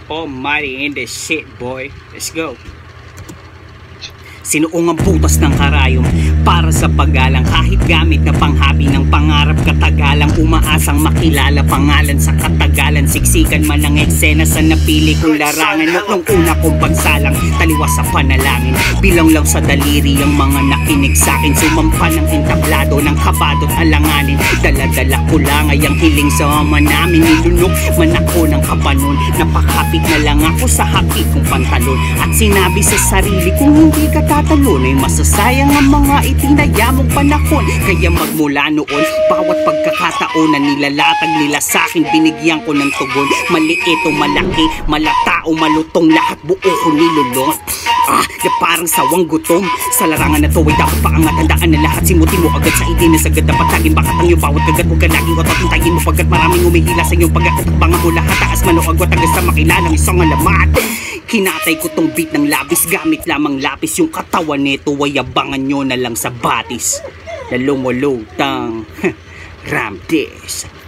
Almighty in this shit, boy. Let's go. Sinuong ang butas ng karayom para sa paggalang, kahit gamit na panghabi ng pangarap katagalang, umaasang makilala pangalan sa katagalan, siksikan man ang eksena sa napili kong larangan. Nung una kong pagsalang, taliwas sa panalangin, bilang lang sa daliri ang mga nakinig sa'kin, sumampa ng entablado ng kabado't alanganin. Dala-dala ko lang ay ang hiling sa ama namin, nilunok man ako ng kapanon, napakapit na lang ako sa hapit kong pantalon, at sinabi sa sarili kung hindi ka tatalon ay masasayang ang mga itinaya mong panahon. Kaya magmula noon, bawat pagkakataon na nilalatag nila sa'kin, binigyan ko ng tugon. Maliit o malaki, malata o malutong, lahat buo ko nilulong. Na parang sawang gutom. Sa larangan na to ay dapat paangat, handaan na lahat, simutin mo agad sa idin na sagad. Dapat laging bakat ang iyong bawat kagat, huwag ka laging otatuntayin mo pagkat maraming umihila sa iyong pagkakatakbangan mo lahat. Taas man o agwat agad sa makilalang isang alamat. Kinatay ko tong beat ng labis, gamit lamang lapis. Yung katawan nito ay abangan nyo na lang sa batis na lumulutang Ramdes.